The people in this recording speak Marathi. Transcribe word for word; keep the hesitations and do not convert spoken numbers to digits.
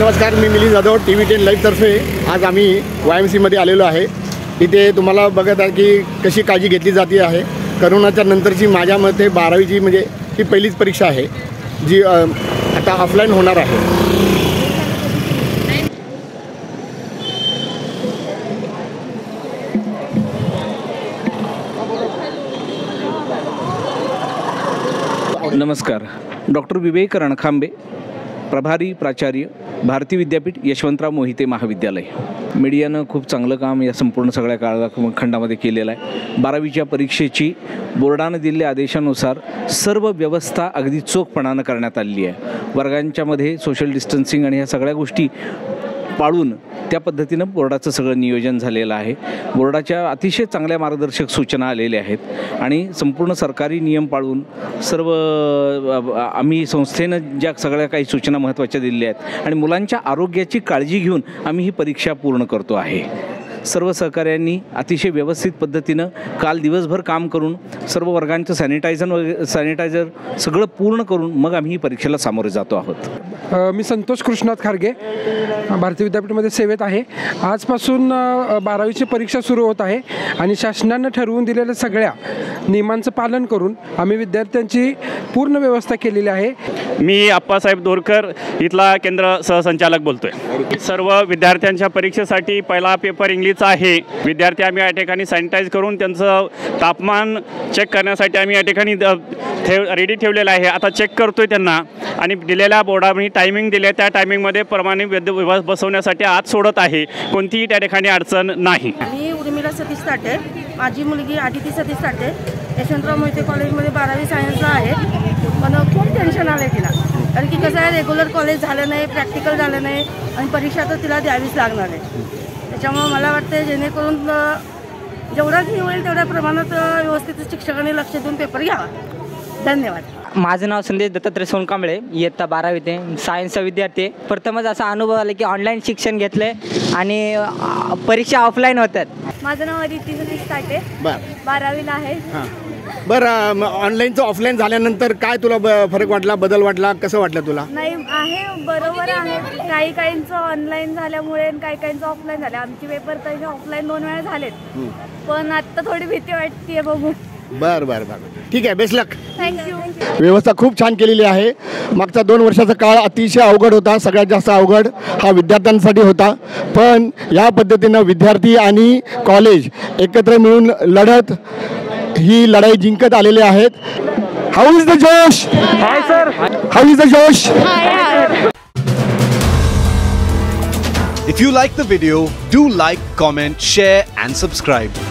नमस्कार, मी Milind Jadhav, T V ten लाईव्हतर्फे आज आम्ही वाय एम सीमध्ये आलेलो आहे। इथे तुम्हाला बघत आहे की कशी काळजी घेतली जाते आहे। करोनाच्या नंतरची माझ्या मते बारावीची म्हणजे ही पहिलीच परीक्षा आहे जी आता ऑफलाईन होणार आहे। नमस्कार, डॉक्टर विवेक रणखांबे, प्रभारी प्राचार्य, भारतीय विद्यापीठ, यशवंतराव मोहिते महाविद्यालय। मीडियानं खूप चांगलं काम या संपूर्ण सगळ्या कालखंडामध्ये केलेलं आहे। बारावीच्या परीक्षेची बोर्डानं दिलेल्या आदेशानुसार सर्व व्यवस्था अगदी चोखपणानं करण्यात आलेली आहे। वर्गांच्यामध्ये सोशल डिस्टन्सिंग आणि ह्या सगळ्या गोष्टी पाळून त्या पद्धतीनं बोर्डाचं सगळं नियोजन झालेलं आहे। बोर्डाच्या अतिशय चांगल्या मार्गदर्शक सूचना आलेल्या आहेत आणि संपूर्ण सरकारी नियम पाळून सर्व आम्ही संस्थेनं ज्या सगळ्या काही सूचना महत्त्वाच्या दिलेल्या आहेत आणि मुलांच्या आरोग्याची काळजी घेऊन आम्ही ही परीक्षा पूर्ण करतो आहे। सर्व सहकाऱ्यांनी अतिशय व्यवस्थित पद्धतीनं काल दिवसभर काम करून सर्व वर्गांचं सॅनिटायझर वगैरे सॅनिटायझर सगळं पूर्ण करून मग आम्ही ही परीक्षेला सामोरे जातो आहोत। मी संतोष कृष्णात खारगे, भारतीय विद्यापीठामध्ये सेवेत आहे। आजपासून बारावीची परीक्षा सुरू होत आहे आणि शासनानं ठरवून दिलेल्या सगळ्या नियमांचं पालन करून आम्ही विद्यार्थ्यांची पूर्ण व्यवस्था केलेली आहे। मी अप्पासाहेब दोरकर, इथला केंद्र सहसंचालक बोलतोय। सर्व विद्यार्थ्यांच्या परीक्षेसाठी पहिला पेपर इंग्लिशचा आहे। विद्यार्थी आम्ही या ठिकाणी सॅनिटाईज करून त्यांचं तापमान चेक करण्यासाठी आम्ही या ठिकाणी ठेव रेडी ठेवलेलं आहे। आता चेक करतोय त्यांना आणि दिलेल्या बोर्डाने टायमिंग दिले त्या टायमिंगमध्ये प्रमाणे विभाग बसवण्यासाठी आत सोडत आहे। कोणतीही त्या ठिकाणी अडचण नाही। मी उर्मिला सतीश साठे, माझी मुलगी आदिती सतीश साठे यशवंतराव मोहिते कॉलेजमध्ये बारावी सायन्सला आहे। पण खूप टेन्शन आलं आहे तिला, कारण की कसं आहे, रेग्युलर कॉलेज झालं नाही, प्रॅक्टिकल झालं नाही आणि परीक्षा तर तिला द्यावीच लागणार आहे। त्याच्यामुळं मला वाटतं जेणेकरून जेवढा घी होईल तेवढ्या प्रमाणात व्यवस्थित शिक्षकांनी लक्ष देऊन पेपर घ्यावा। धन्यवाद। माझं नाव संदेश दत्तात्रय सोनकांबळे, इयत्ता बारावीत आहे, सायन्सचा विद्यार्थी आहे। प्रथमच असा अनुभव आला की ऑनलाईन शिक्षण घेतलं आहे आणि परीक्षा ऑफलाईन होतात। माझं नाव आदिती सतीश साठे, बरं बारावीला आहे। बरं, ऑनलाईनचं ऑफलाईन झाल्यानंतर काय तुला फरक वाटला, बदल वाटला, कसं वाटलं तुला? नाही आहे, बरोबर आहे। काही काहींचं ऑनलाईन झाल्यामुळे काही काहींचं ऑफलाईन झालं। आमचे पेपर तर ऑफलाईन दोन वेळा झालेत, पण आता थोडी भीती वाटते, बघू। बर बर बर ठीक आहे, बेस्ट लक। थँक्यू। व्यवस्था खूप छान केलेली आहे। मागचा दोन वर्षाचा काळ अतिशय अवघड होता, सगळ्यात जास्त अवघड हा विद्यार्थ्यांसाठी होता, पण या पद्धतीनं विद्यार्थी आणि कॉलेज एकत्र मिळून लढत ही लढाई जिंकत आलेले आहेत। How is the josh? Hi sir. How is the josh? If you like the video, do like, comment, share and subscribe.